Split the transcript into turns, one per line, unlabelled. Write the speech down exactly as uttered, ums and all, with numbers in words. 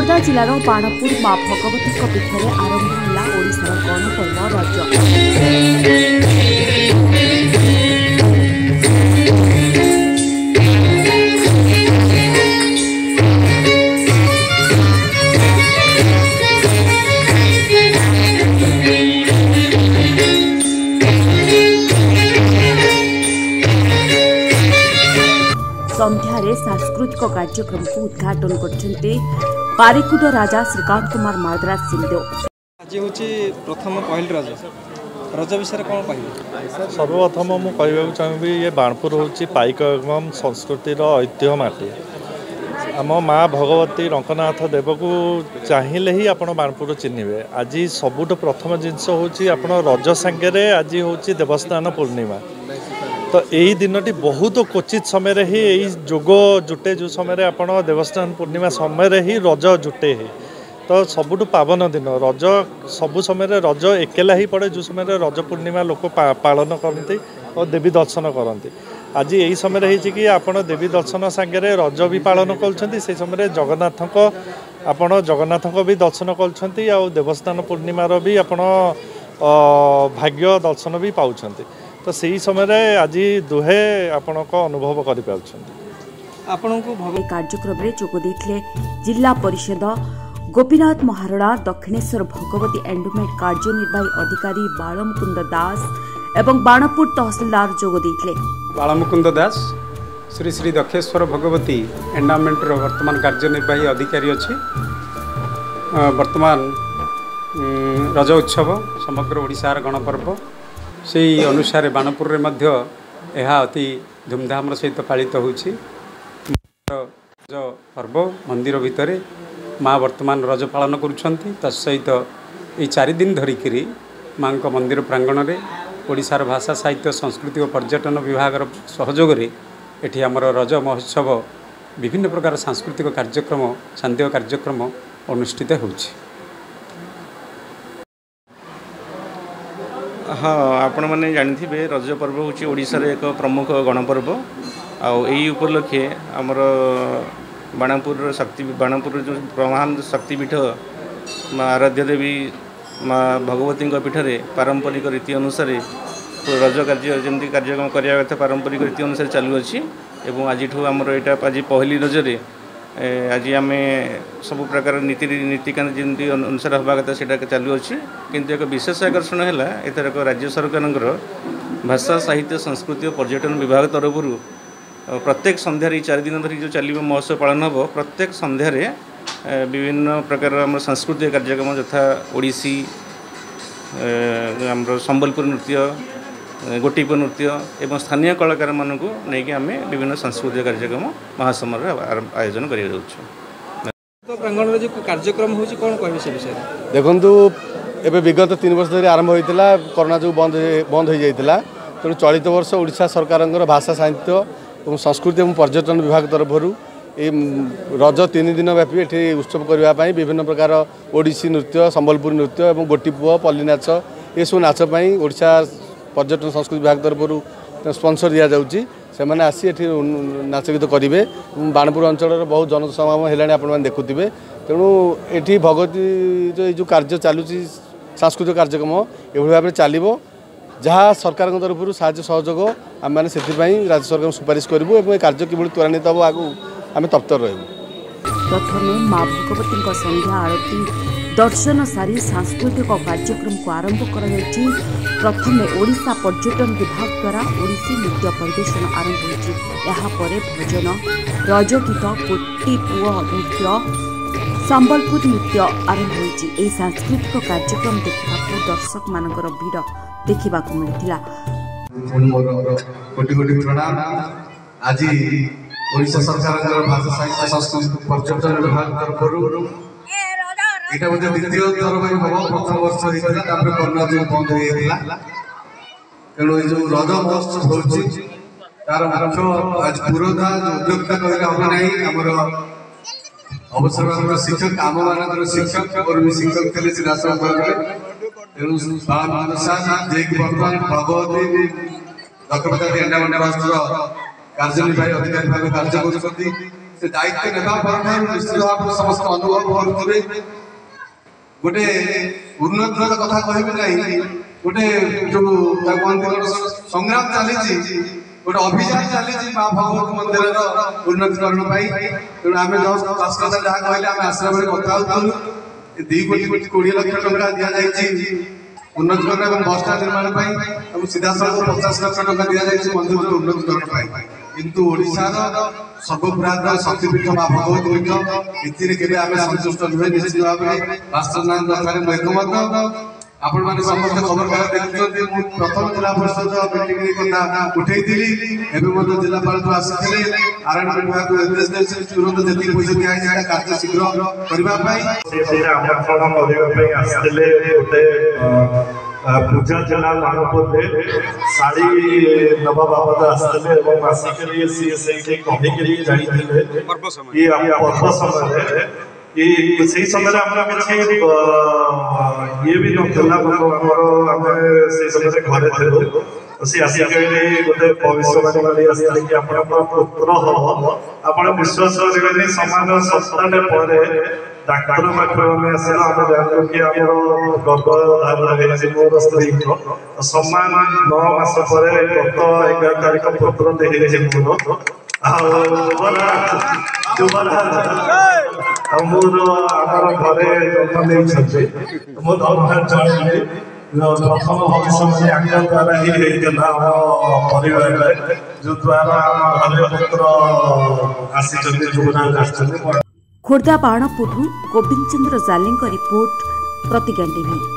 ଖୋର୍ଦ୍ଧା ଜିଲ୍ଲାର ବାଣପୁର ମା ଭଗବତୀଙ୍କ ପୀଠରେ ଆରମ୍ଭ ହେଲା ଓଡ଼ିଶାର ଗଣପର୍ବ ରଜ। संध्यारे सांस्कृतिक कार्यक्रम को उद्घाटन करछन्ते पारिकुद राजा श्रीकांत कुमार मार्दराज सिंहदेव।
आज हूँ प्रथम पहल रज रज विषय कौन कह
सर्वप्रथम मुझे कहवाक चाहिए ये बाणपुर हूँ पाइक एवं संस्कृतिर ऐतिह्य माटी आम माँ भगवती रंकनाथ देव को चाहिए ही आप बाणपुर चिन्हे। आज सबुठ प्रथम जिनस हूँ आप रज सांगे आज हूँ देवस्थान पूर्णिमा तो यही दिनटी बहुत क्वचित समय ही यही जोग जुटे जो समय आप देवस्थान पूर्णिमा समय ही रज जुटे है तो सबुठ पावन दिन रज सबु समय रज एकेला ही पड़े जो समय रज पूर्णिमा लोक पा, पालन करते और देवी दर्शन करते। आज यही समय है कि आप देवी दर्शन सांगे रज भी पालन कर समय जगन्नाथ आपण जगन्नाथ भी दर्शन कर देवस्थान पूर्णिमार भी आप भाग्य दर्शन भी पाँच तो सही समय आज दुहे आपण अनुभव कर
कार्यक्रम में जोग देथिले जिला परिषद गोपीनाथ महाराणा दक्षिणेश्वर भगवती एंडोमेंट कार्यनिर्वाही अधिकारी बालमुकुंद दास एवं बाणपुर तहसीलदार जोग देथिले।
बालमुकुंद दास श्री श्री दक्षिणेश्वर भगवती एंडोमेंट वर्तमान कार्यनिर्वाही अधिकारी अच्छे वर्तमान रज उत्सव समग्र ओडिशार गणपर्व से अनुसार बाणपुर रे मध्य यह अति धूमधाम सहित पालित होछि। रज पर्व मंदिर भितर माँ वर्तमान रज पालन करुछंती तत्सहित ये चारि दिन धरिकी माँ को मंदिर प्रांगण में ओडिशार भाषा साहित्य संस्कृति और पर्यटन विभाग सहयोग में एठी आमर रज महोत्सव विभिन्न प्रकार सांस्कृतिक कार्यक्रम शांति कार्यक्रम अनुष्ठित होछि।
हाँ आपण मैंने जानी रज पर्व हूँ ओडिशार एक प्रमुख गणपर्व आई उपलक्षे आमर बाणपुर शक्ति बाणपुर जो महान शक्तिपीठ माँ आराध्य देवी माँ भगवती पीठरे पारंपरिक रीति अनुसार रज कार्य जमी कार्यक्रम करने कथा पारंपरिक रीति अनुसार चलुअछि एवं आज आमर यहाँ आज पहली रजरे आज आम सब प्रकार नीति नीतिकांत जमी अनुसार हवा कथा से चलुअछि किंतु एक विशेष आकर्षण है एथर राज्य सरकार भाषा साहित्य संस्कृति और पर्यटन विभाग तरफ प्रत्येक संध्यारे चार दिन धरी जो चलो महोत्सव पालन हम प्रत्येक संध्यारे विभिन्न प्रकार आम सांस्कृतिक कार्यक्रम यथा ओडिसी आम संबलपुर नृत्य गोटीप नृत्य एवं स्थानीय कलाकार मानक नहीं आम विभिन्न सांस्कृतिक कार्यक्रम महासमर आयोजन कर
प्रांगण में जो कार्यक्रम हो कौन कह से विषय
देखु एवं विगत तीन वर्ष धरी आरंभ होता कोरोना जो बंद बंद हो जाता तेणु चलित वर्ष ओडिशा सरकार भाषा साहित्य और संस्कृति और पर्यटन विभाग तरफ रज तीन दिन व्यापी ये उत्सव करने विभिन्न प्रकार ओडिसी नृत्य संबलपुर नृत्य और गोटीपुआ पल्ली नाच ये सब नाचपाई ओडिशा पर्यटन संस्कृति विभाग तरफ स्पॉन्सर दि जाऊँगी से मैंने आसी एठी नाच गीत करेंगे बाणपुर अंचल बहुत जनसमागम है आपने देखुवे तेणु ये भगवती जो जो कार्य चलुची सांस्कृतिक कार्यक्रम ये भाव में चलो जहाँ सरकार तरफ साहाय्य सहयोग आम मैंने से राज्य सरकार सुपारिश करूँ और कार्य कि त्वरान्वित हम आगे आम तत्पर रही।
प्रथमे माँ भगवती संध्या आरती दर्शन सारी सांस्कृतिक कार्यक्रम को आरंभ कर प्रथमे ओडिशा पर्यटन विभाग द्वारा ओडिसी नृत्य परिवेशन आरंभ होपर भजन रजगीत गोटीपुआ नृत्य संबलपुर नृत्य आरंभ हो सांस्कृतिक कार्यक्रम देखा दर्शक मानकर भीड़ देखा मिलता।
आज ओडिशा सरकार भाषा साहित्य संस्कृति पर्यटन विभाग तरफ यहाँ बोलते द्वितीय थर हम प्रथम वर्ष होता कोरोना जो बंद होता तेणु ये जो रज महोत्सव हो तार मुख्य आज पुरोधा उद्योक्ता कहले हम ना आमर अवसर शिक्षक आम मान शिक्षक और शिक्षक थे से राष्ट्र तेणु बर्तमान भगवती दक्षिणेश्वर एंडोमेंट राष्ट्र कार्यनिर्वाही अधिकारी भाव कार्य कर से दायित्व नेबा पर निश्चित भाव समस्त अनुभव करुवे गोटे उन्नतर कथा कहबे नहीं गोटे जो संग्राम चली गोटे अभियान चली माँ भगवती मंदिर उन्नतीकरण तेणु आम जस्ट जहाँ कहले आम आसला बेले कथा दी कोटी कोड़े लक्ष टका दि जाए उन्नतीकरण और बस स्टाण्ड निर्माण सीधा सड़क पचास लक्ष टका दि जाए मंदिर उन्नतीकरण किंतु ओडिशार सर्वबृहत शक्तिपीठ माँ भगवती पीठ ए आम संतुष्ट नुहे निश्चित भाव में राष्ट्रनाथ कथा एकमत आपण माने समस्त खबर कागज देखुछन्ती प्रथम जिला परिषद मीटिंग कथा उठेई एवं मध्य जिलापाल जो आसी आरएन विभाग निर्देश देते तुरंत जति पैसा दिया जाए कार्य शीघ्र करबा पई
से आमंत्रण करबा पई आसले ओटे पूजा जिला मानपुर में साड़ी नवा बाबद आसले एवं आसिक सी से कहि के जाई पर्व समय ये पर्व समय ये से समय हमरा किछि ये भी नथला से समय घरे थे से आसी गोटे भविष्यवाणी वाली आसले कि आपण पुत्र हो आपण विश्वास करेनि समान सप्ताह पर डाक्टर पाखर में आसला आम जानू कि आम गर्भधारण है मोर स्त्री सम्मान नौ मास पर गत एगार तारीख पुत्र देखे मोर मोर आम घरे जन्म नहीं मो धन्यवाद जनाइली प्रथम भविष्य आज्ञा द्वारा ही परिवार जो द्वारा घरे पुत्र आसी जुवराज आसी
खोर्धा बाणपुर गोविंद चंद्र जाली रिपोर्ट प्रतिज्ञा टीवी।